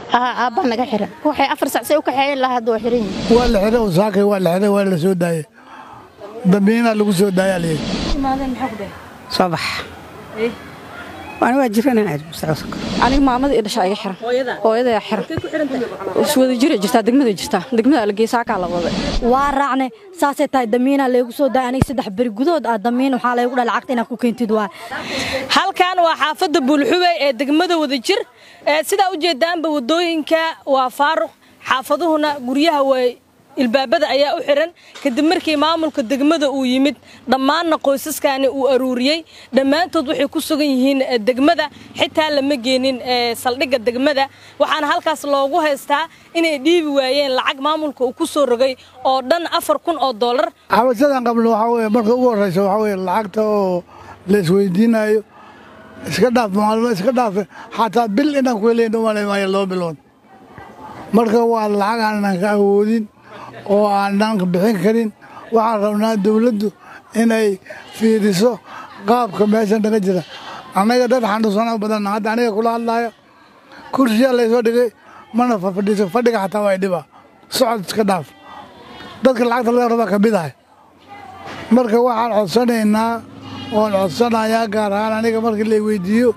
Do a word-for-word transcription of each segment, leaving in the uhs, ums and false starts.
اه ابا naga xiran waxay afar saac say u kaxeeyeen la hadoo xiran waa la xiray oo saakay waa la xiray waa la soo daayay dambiina lagu soo daayay leey imaadeen maxaa ku dhahay صباح ايه وانا واجرنا عاد مستعصق aniga maamada ii dhashay iga xiran hooyada hooyada yaa xiran ku xirantahay iswada jira jirta degmada jirta degmada la geesaa ka la wada waa raacne saasay tahay damiina leegu soo daay aniga saddex bari gudood ah damiin waxa la igu dhalay lacagta inaad ku keentid waa halkan waa xaafada Buulxubay ee degmada wada jir sida u jeedaanba wadooyinka waa faaruq xaafaduhuna guryaha way ilbaabada ayaa u xiran kadib markii maamulka degmada uu yimid dhammaan qoysaskani uu aruuriyay dhamaantood waxay ku sugan yihiin degmada xitaa lama geenin saldhiga degmada waxaana halkaas loogu haystaa inay dhiibi waayeen lacag maamulka uu ku soo rogay oo dhan afar kun oo dollar xawasadan qablo waxa weeye marka ugu horeyso waxa weeye lacagta oo la isweydiinayo iska dhaaf maalmo iska dhaaf xataa bil inaan ku leeyahay Soomaaliya loo bilood marka waa lacag aan ka awoodin oo aan ka bixin karin waxaan rabnaa dawladdu inay fiiriso qaabka meeshan dhaga jira anaga dad xanuunsan badan hadda aniga kula hadlayo kursiga la soo dhigay mana fadhiiso fadhiga xataa way dhiba socod iska dhaaf dadka lacagta laga raba ka bidahay marka waxaan codsanaynaa oo codsanayaa gaar ahaan aniga markii la weydiiyo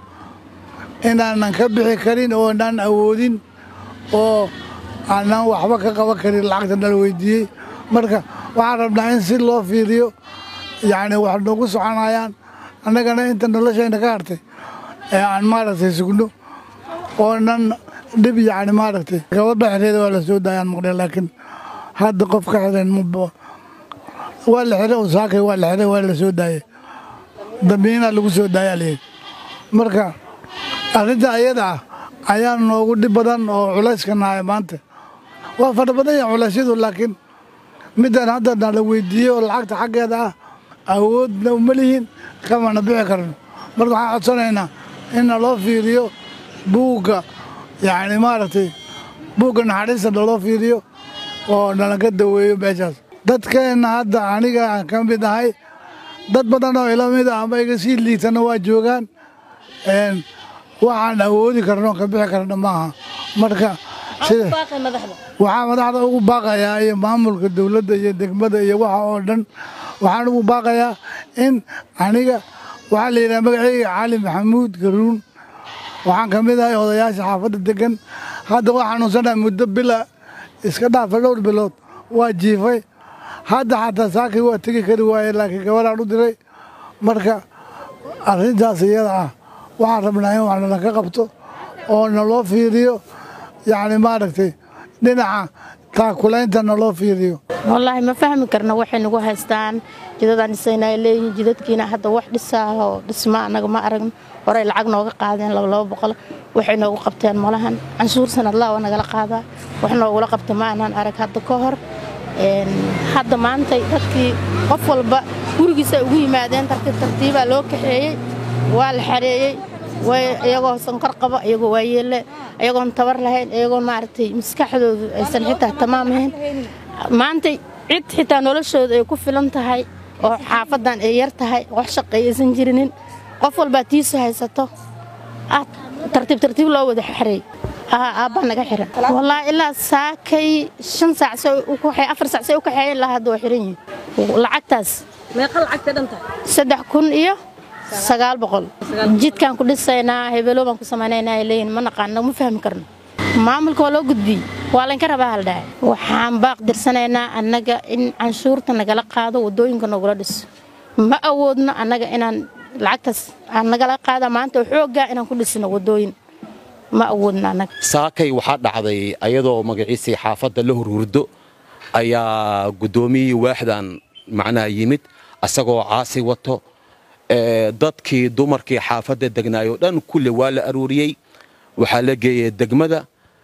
inaanan ka bixi karin oo aan awoodin oo aanan waxba ka qaban karin lacagta dal weydiiyay marka waxaan rabnaa in si loo fiiriyo yaani wax noogu soconayaan annagana inta noloshayna ka hartay ee aan maaragtay sugno oo nan dib yaani maaragtay gabadha xiriirada waa la soo daayaan maqdee laakiin hadda qof ka xiran muddo waa la xiray oo saakay waa la xiray waa la soo daayay dambiina lagu soo daayay leey marka arrinta ayada ayaa noogu dib badan oo culayska naay maanta waa fadhi badan yahay culaysyadu laakiin midaan hadda la weydiiyo lacagta xaggeeda ah awoodna uma lihin kamana bixi karno marka waxaan codsanaynaa in loo fiiriyo buugga yani maaragtay buugga naxariista loo fiiriyo oo nalaga daweeyo meeshaas dadkeena hadda aniga aan ka mid ahay dad badan oo ila mid ah ama iga sii liitana waa joogaan waxaan awoodi karno ka bixi karno maaha marka sida waxaa madaxda ugu baaqayaa iyo maamulka dawladda iyo degmada iyo waxa oo dhan waxaan ugu baaqayaa in aniga waxa la yiraahdaa magacayga Cali Maxamuud Garuun waxaan ka mid ahay odayaasha xaafadda degan hadda waxaan xanuunsanahay muddo bila iska dhaaf dhowr bilood waa jiifay hadda xataa saakay waa tagi kari waayay laakiin gabadhaan u diray marka arrintaas iyada ah waxaan rabnaa in wax laga qabto oo naloo fiiriyo يعني ما ركتي دينها تاكلين تنلو فيديو والله ما فهم كرنا وحين نقول هستان جدّا نسينا اللي جدّ كينا حتى واحد الساعة دسمع أنا ما أرجم وراي العقنا وقاعدين لو لو بقول وحين نقول قبتين ملهن عنصور سنة الله وأنا قال قاعدة وحنا نقول قبت معنا أرك هذا كهر حد ما أنت تكي قفل بق ورجي سوي معدن ترتيب ترتيب لو كحيي والحريي ويجوا سنكر قبا يجوا ويل يجوا نتبر لهين يجوا معرتي مسكحدو سنحتها تمام هين ما أنت عد حتى نولش يكون لنتهاي أو حافظان يرتهاي وحشق يزنجرين قفل باتيس هاي ستة ترتيب ترتيب لو وده حري آه أبا نجا حرا والله إلا ساكي شن ساعة سو وكحي أفر ساعة سو وكحي إلا هذا حرين والعكتاس ما يقل عكتة أنت سدح كون إيه sagaal boqol jidkan ku dhisaynaa hebelo baan ku sameeynaa ileen ma naqaan ma fahmi karno maamulka waa loo gudbi waa la in ka rabaa hal dhaay waxaan baaq dirsanaynaa annaga in canshuurta nagala qaado wadooyinka nagula dhis ma awoodno annaga inaan lacagtaas aan nagala qaada maanta xoogaa inaan ku dhisno wadooyin ma awoodno annaga saakay waxa dhacday ayadoo magaciisa xaafadda la hururdo ayaa gudoomiyay waaxdan macnaa yimid asagoo caasi wato dadkii dumarkii xaafadda degnaayo dhan kulli waa la aruuriyay waxa la geeyay degmada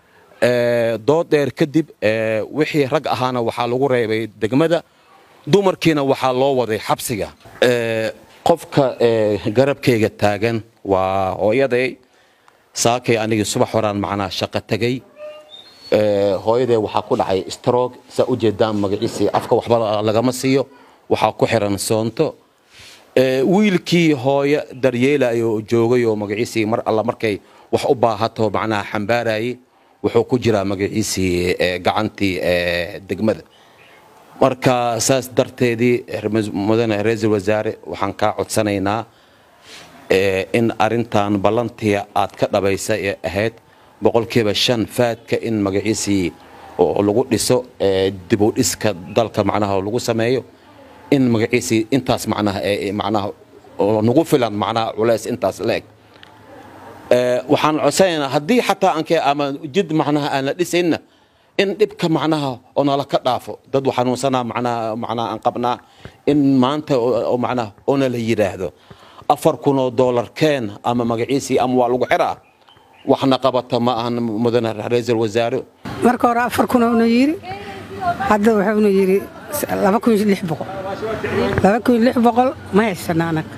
dood dheer kadib wixii rag ahaana waxa lagu reebay degmada dumarkiina waxa loo waday xabsiga qofka garabkayga taagan waa hooyaday saakay aniga subax horaan macnaa shaqo tagay hooyaday waxa ku dhacay stroke sa u jeedaan magaciisa afka waxba lagama siiyo waxa ku xiran soonto wiilkii hooyo daryeelayo joogay oo magaciisa mar alla markay wax u baahato macnaa xambaarayay wuxuu ku jiraa magaciisii gacantii degmada marka saas darteedii mudane ra'iisul wasaare waxaan ka codsanaynaa in arintan ballantii aad ka dhabaysay ee ahayd boqolkiiba shan faadka in magaciisii oo lagu dhiso dib u dhiska dalka macnaha lagu sameeyo in magaciisii intaas macnaha ee macnaha oo nagu filan macnaha culays intaas leeg waxaan codsanaynaa haddii xataa aankee ama jid macnaha aan la dhisayna in dhibka macnaha oo nala ka dhaafo dad xanuunsanaa macnaha macnaha aan qabnaa in maanta oo macnaha oo la yiraahdo afar kun oo dollar keen ama magaciisii ama waa lagu xiraa waxna qabata ma ahan mudane ra'iisul wasaare marka hore afar kun oo yiri hadda wuxuu yiri laba kun iyo lix boqol laba kun iyo lix boqol ma haysan anaga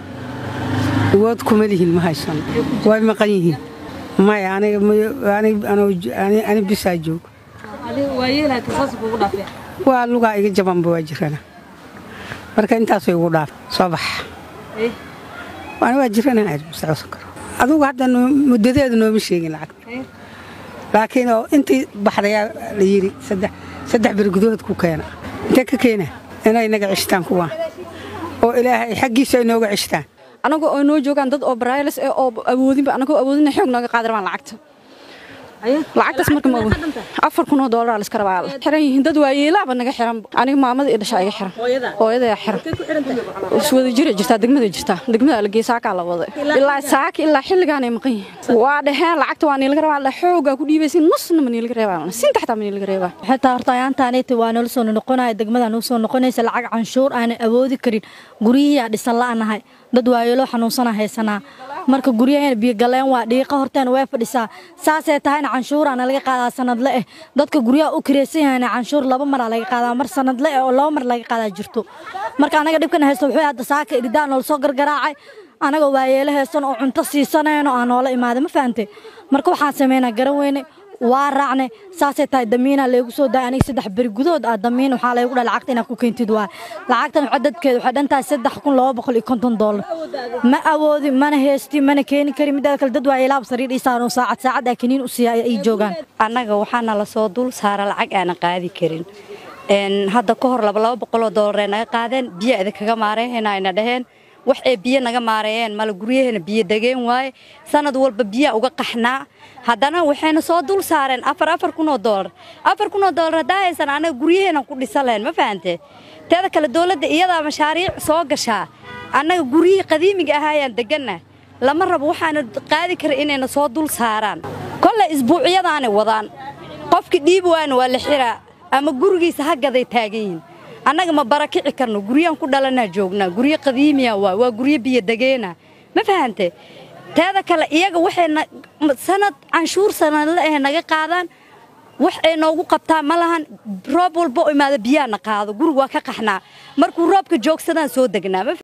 wood kuma lihin ma haysan way maqan yihiin ma yani yani ani ani bisa joog waayeelaa kasaas ugu dhaafay waa luga iga jaban baa jirana marka intaas way ugu dhaaf soo bax ee waan waa jirana aad mustaqbal karo adigu hadda muddadeedu nooma sheegin lacag laakiin oo intii baxday la yiri saddex saddex bir gudood ku keena inta ka keena inay naga cishtaan kuwa oo ilaahay xaqiisa inooga cishtaan anagu oo noo joogan dad oo barayles ee oo awoodinba anagu awoodina xoog naga qaadaan lacagta lacagtaas marka ma awood afar kun oo dollar la iska rabaa xiran yihiin dad waayeelaba naga xiran aniga maamada iyo dhashay iga xiran hooyada ayaa xiran iswada jira jirta degmada jirta degmada la geesaa ka la wada ilaa saak ilaa xilligan ay maqan yihiin waa dhahaan lacagta waa niil laga rabaa xooga ku dhiibaysin nusna ma niil laga rabaa sin taxta ma niil laga rabaa xitaa horta ayaantaanay waa noo soo noqonay degmada noo soo noqonaysa lacag canshuur aan awoodi karin guriyaha dhisan la'anahay dad waayeelo xanuunsana haysanaa marka guryaheena biyo galeen waa dhiiqa horteen way fadhisaa saasay tahay canshuur aan laga qaadaa sanadle eh dadka guryaha u kireysan yahay canshuur laba mar laga qaadaa mar sanadle eh oo laba mar laga qaadaa jirto marka anaga dhibkan haysto wuxuu hadda saaka iridaan oo soo gargaraacay anaga waayeelo haysan oo cunto siisanayno aan noola imaado ma fahamtay marka waxaan sameeynaa garan weyne waa raacne saasay tahay damiina leegu soo daa aniga saddex bari gudood ah damiin waxa leegu dhalay lacagta inaad ku keentid waa lacagtan cadadkeedu waxa dhantaa saddex kun laba boqol iyo konton dollar ma awoodi mana heesti mana keeni kari mid kale dad waa ilaab sariir isaan oo saacad saacad ay kaniin u siyaa ay joogan annaga waxaana la soo dul saara lacag aan qaadi karin een hadda ka hor laba boqol oo dollar naga qaadeen biyo adag kaga maareeyna ina dhaheen wax ay biyo naga maareeyeen mal guryaheena biyo dageen waay sanad walba biyo uga qaxnaa haddana waxayna soo dul saareen afar afar kun oo dollar afar kun oo dollar daaysan anaga guryaheena ku dhisaleen ma fahamtay teeda kale dawladda iyada mashaariic soo gashaa anaga guriyihii qadiimiga ahaayeen deganna lama rabo waxaana qaadi kara inayna soo dul saaraan kolle isbuuciyadaana wadaan qofki dhiib waan waa la xiraa ama gurigiisa hagaday taagan yihiin annaga ma barakici karno guriyaan ku dhalanaa joognaa guriyo qadiimiya waa waa guriyo biyo dageena ma fahantay teeda kale iyaga waxayna sanad canshuur sanadle ah naga qaadaan wax ay noogu qabtaa ma lahan roob walba oo imaada biyaana qaado guriga waa ka qaxnaa markuu roobka joogsadaan soo degnaa